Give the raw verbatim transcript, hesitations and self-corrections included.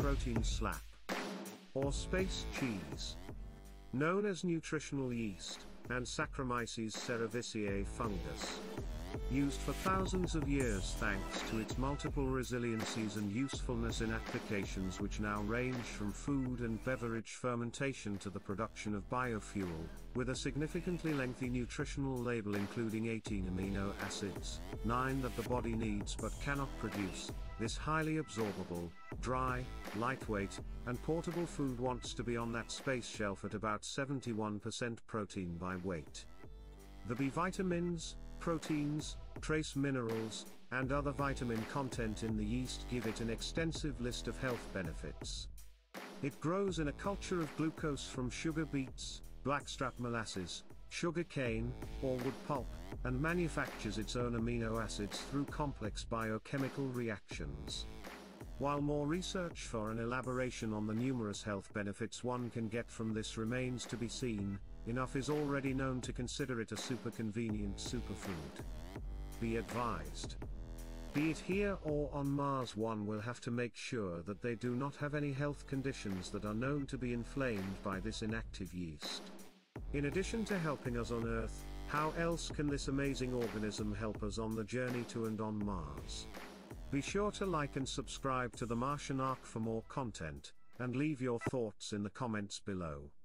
protein slap, or space cheese. Known as nutritional yeast, and Saccharomyces cerevisiae fungus. Used for thousands of years thanks to its multiple resiliencies and usefulness in applications which now range from food and beverage fermentation to the production of biofuel, with a significantly lengthy nutritional label including eighteen amino acids, nine that the body needs but cannot produce. This highly absorbable, dry, lightweight, and portable food wants to be on that space shelf at about seventy-one percent protein by weight. The B vitamins, proteins, trace minerals, and other vitamin content in the yeast give it an extensive list of health benefits. It grows in a culture of glucose from sugar beets, blackstrap molasses, sugar cane, or wood pulp, and manufactures its own amino acids through complex biochemical reactions. While more research for an elaboration on the numerous health benefits one can get from this remains to be seen, enough is already known to consider it a super convenient superfood. Be advised. Be it here or on Mars, one will have to make sure that they do not have any health conditions that are known to be inflamed by this inactive yeast. In addition to helping us on Earth, how else can this amazing organism help us on the journey to and on Mars? Be sure to like and subscribe to the Martian Ark for more content, and leave your thoughts in the comments below.